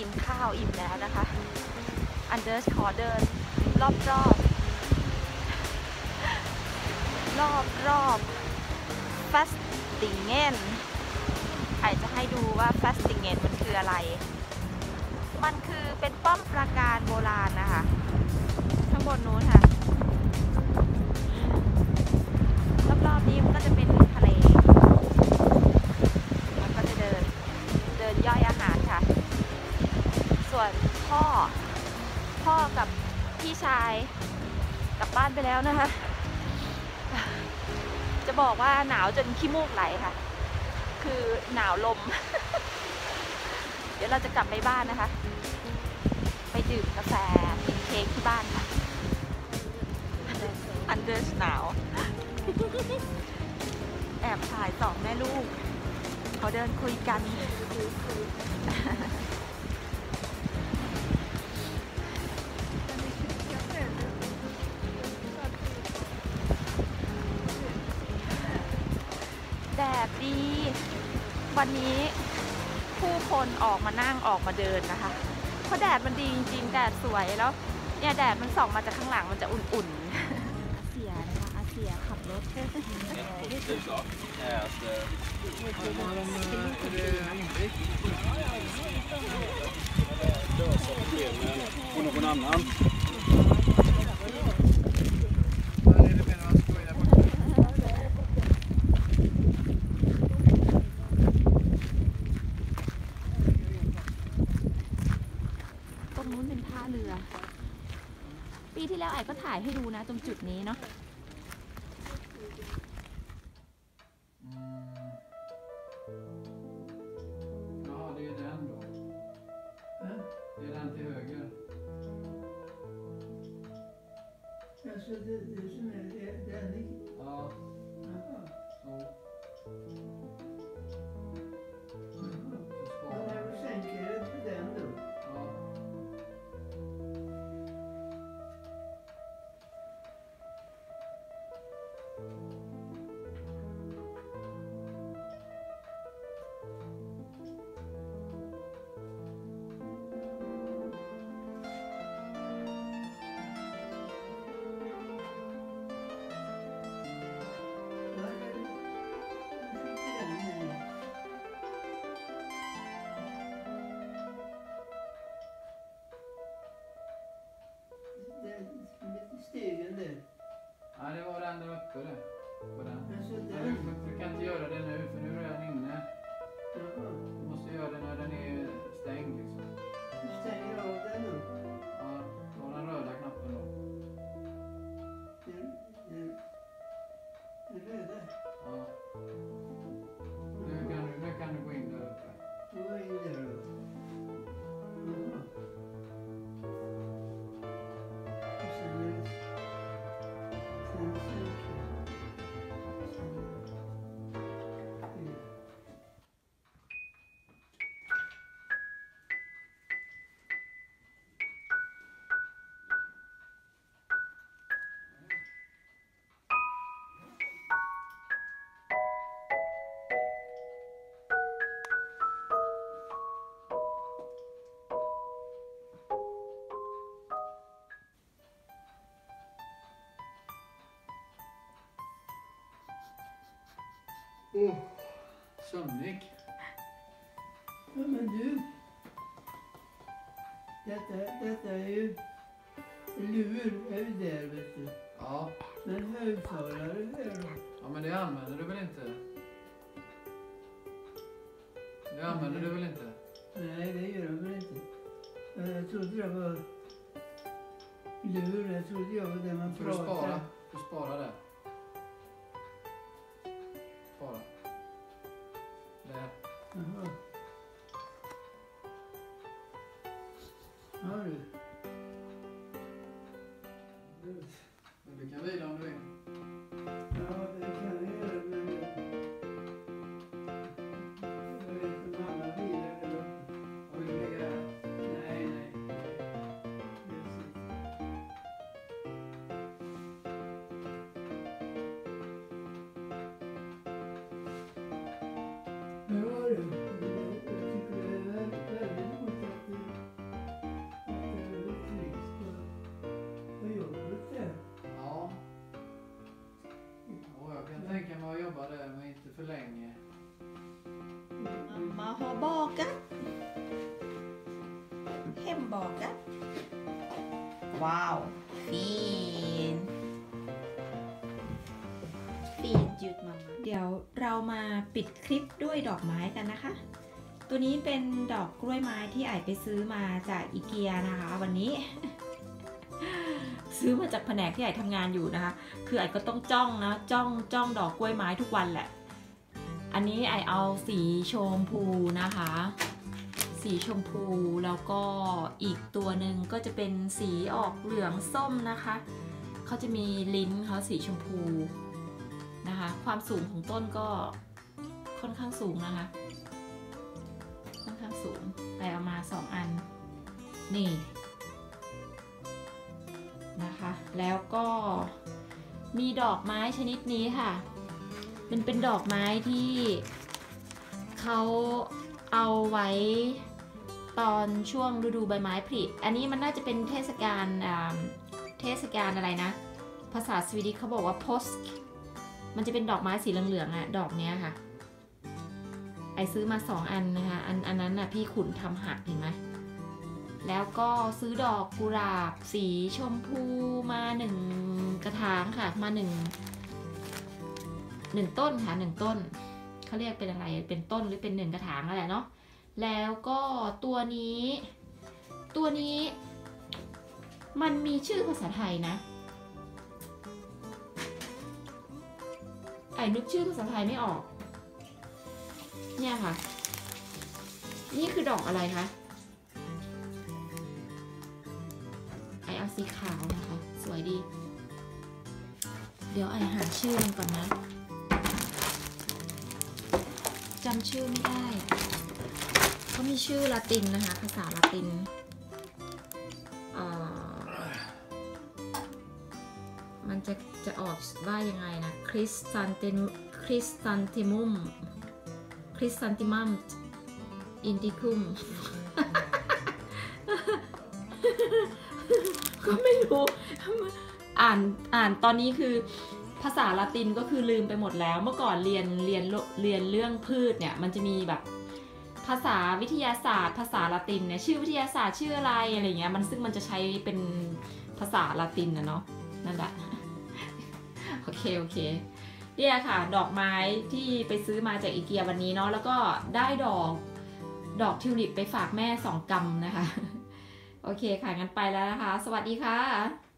กินข้าวอิ่มแล้วนะคะอันเดอร์สขอเดินรอบฟาสติงเงนไอจะให้ดูว่าฟาสติงเงนมันคืออะไรมันคือเป็นป้อมปราการโบราณนะคะข้างบนนู้นค่ะรอบๆนี้มันก็จะเป็นทะเลมันก็จะเดินย่อยอาหารค่ะส่วนพ่อกับพี่ชายกลับบ้านไปแล้วนะคะจะบอกว่าหนาวจนขี้มูกไหลค่ะคือหนาวลม เดี๋ยวเราจะกลับไปบ้านนะคะไปดื่มกาแฟกินเค้กที่บ้านค่ะอันเดอร์หนาวแอบถ่ายสองแม่ลูกเขาเดินคุยกันแดดดีวันนี้ผู้คนออกมานั่งออกมาเดินนะคะเพราะแดดมันดีจริงๆแดดสวยแล้วเนี่ยแดดมันส่องมาจากข้างหลังมันจะอุ่นๆอาเซียนะคะอาเซียขับรถตรงนู้นเป็นท่าเรือปีที่แล้วไอ้ก็ถ่ายให้ดูนะตรงจุดนี้เนาะ Alltså det som är den. Ja. Så. Ja, när du sänker det på den då. Ja. Stegen där. Ja, det var den där uppe där. På den. Alltså Du kan inte göra det nu för nu är den inne. Jaha. Du måste göra det när den är stängd liksom. Du stänger av den då. Ja, ta den röda knappen då. Den röda? Ja. Nu kan du gå in där uppe. Gå in där då. Jaha. Och sen är det... Sömnig. Ja, men du. Detta är ju... Lur är ju där, vet du. Ja. Men högtalare där då? Ja, men det använder du väl inte? Det använder du väl inte? Nej, det gör de väl inte. Jag trodde det var... Lur, jag trodde jag var där man Får du pratar. spara? Du sparar det. Spara. Där. Jaha. Ja du. Men du kan vila om du vill. Ja, det kan jag göra, men... Jag vet inte om alla bilar där uppe. Och vill du ligga där? Nej. Ja du. Jag tycker det är väldigt roligt att du för länge. Mamma har bakat. Hembakat. Wow, fin. Fint gjort mamma. เดี๋ยวเรามาปิดคลิปด้วยดอกไม้กันนะคะ ตัวนี้เป็นดอกกล้วยไม้ที่ไอไปซื้อมาจากอีเกียนะคะวันนี้ ซื้อมาจากแผนกที่ไอทำงานอยู่นะคะ คือไอก็ต้องจ้องนะจ้องดอกกล้วยไม้ทุกวันแหละ อันนี้ไอเอาสีชมพูนะคะ สีชมพูแล้วก็อีกตัวหนึ่งก็จะเป็นสีออกเหลืองส้มนะคะเขาจะมีลิ้นเขาสีชมพูนะคะความสูงของต้นก็ค่อนข้างสูงนะคะค่อนข้างสูงไปเอามา2 อันนี่นะคะแล้วก็มีดอกไม้ชนิดนี้ค่ะเป็นดอกไม้ที่เขาเอาไว้ตอนช่วงฤดูใบไม้ผลิอันนี้มันน่าจะเป็นเทศกาลอะไรนะภาษาสวีดิชเขาบอกว่า påsk มันจะเป็นดอกไม้สีเหลืองๆอ่ะดอกเนี้ยค่ะไอซื้อมา2 อันนะคะอันนั้นน่ะพี่ขุนทำหักเห็นไหมแล้วก็ซื้อดอกกุหลาบสีชมพูมา1 กระถางค่ะมา1 ต้นค่ะ1 ต้นเขาเรียกเป็นอะไรเป็นต้นหรือเป็น1 กระถางอะไรเนาะแล้วก็ตัวนี้มันมีชื่อภาษาไทยนะไอ้นึกชื่อภาษาไทยไม่ออกเนี่ยค่ะนี่คือดอกอะไรคะไอเอาสีขาวนะคะสวยดีเดี๋ยวไอหาชื่อมันก่อนนะจำชื่อไม่ได้เขามีชื่อละตินนะคะภาษาละตินมันจะออกว่ายังไงนะคริสซันติมัมอินดิคุม ก็ไม่รู้อ่านตอนนี้คือภาษาละตินก็คือลืมไปหมดแล้วเมื่อก่อนเรียนเรื่องพืชเนี่ยมันจะมีแบบภาษาวิทยาศาสตร์ภาษาละตินเนี่ยชื่อวิทยาศาสตร์ชื่ออะไรอะไรเงี้ยซึ่งมันจะใช้เป็นภาษาละตินนะเนาะนั่นแหละ โอเคเนี่ยค่ะดอกไม้ที่ไปซื้อมาจากอีเกียวันนี้เนาะแล้วก็ได้ดอกทิวลิปไปฝากแม่2 กำนะคะโอเคค่ะงั้นไปแล้วนะคะสวัสดีค่ะ